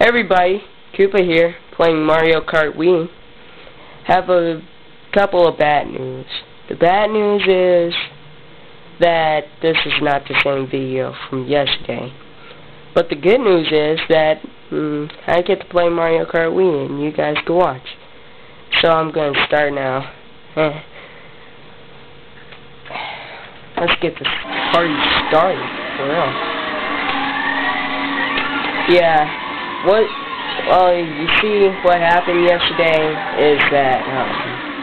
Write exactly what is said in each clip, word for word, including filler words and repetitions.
Hey everybody, Koopa here, playing Mario Kart Wii. Have a couple of bad news. The bad news is that this is not the same video from yesterday. But the good news is that mm, I get to play Mario Kart Wii and you guys can watch. So I'm going to start now. Let's get this party started, for real. Yeah. What, well, you see, what happened yesterday is that, um,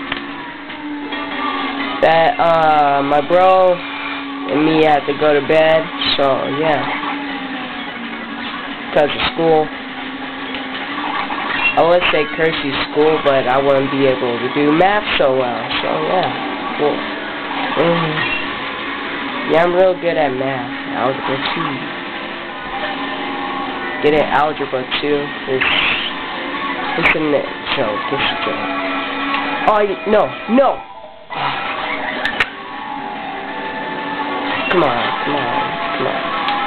that, uh, my bro and me had to go to bed, so, yeah, because of school. I would say curfew school, but I wouldn't be able to do math so well, so, yeah, cool. Mm-hmm. Yeah, I'm real good at math, algebra two. Get it, algebra two. It's, it's a joke. It's a joke. Oh, no, no! Come on, come on, come on.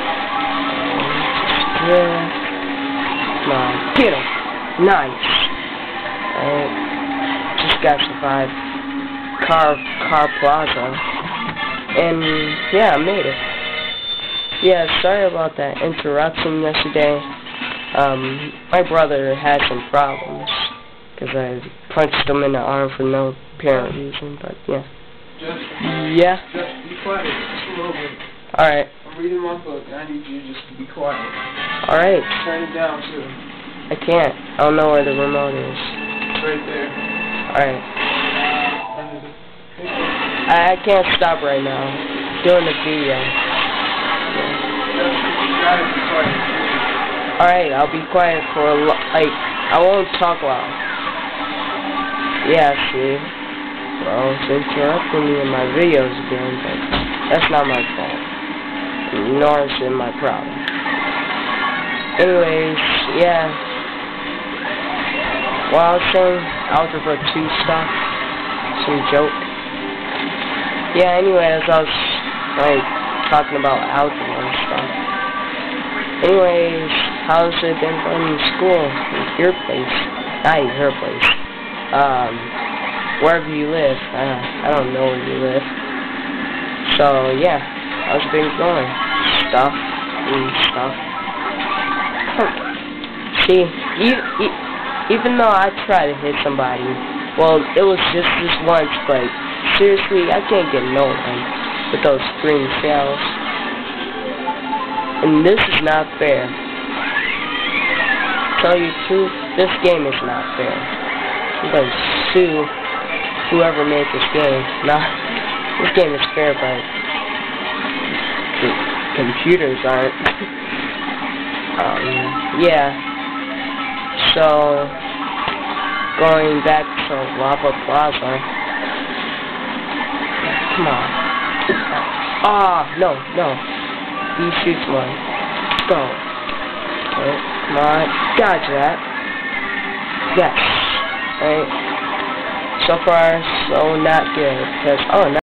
Yeah. Come on, get him! Nice. Alright. Just got survived. Car, car plaza. And, yeah, I made it. Yeah, sorry about that interruption yesterday. Um, my brother had some problems because I punched him in the arm for no apparent reason, but yeah. Just, yeah? Just be quiet, just a little bit. Alright. I'm reading my book, and I need you just to be quiet. Alright. Turn it down, too. I can't. I don't know where the remote is. It's right there. Alright. I, I can't stop right now. I'm doing the video. Alright, I'll be quiet for a lo like, I won't talk loud. Yeah, see? Well, it's interrupting me in my videos again, but that's not my fault. Nor is it my problem. Anyways, yeah. Well, I was saying algebra two stuff. Some joke. Yeah, anyways, I was, like, talking about algebra and stuff. Anyways, how's it been going in school? At your place? Not at your place. Um, wherever you live. Uh, I don't know where you live. So, yeah. How's it been going? Stuff and stuff. See, e e even though I try to hit somebody, well, it was just this once, but seriously, I can't get no one with those green shells. And this is not fair. Tell you the truth, this game is not fair. I'm gonna sue whoever made this game. Nah, this game is fair, but the computers aren't. um, yeah. So, going back to Lava Plaza. Come on. Ah, oh, no, no. He shoots one. Go. Okay, come on. Dodge that. Yes. Right. So far, so not good. Because, oh, no.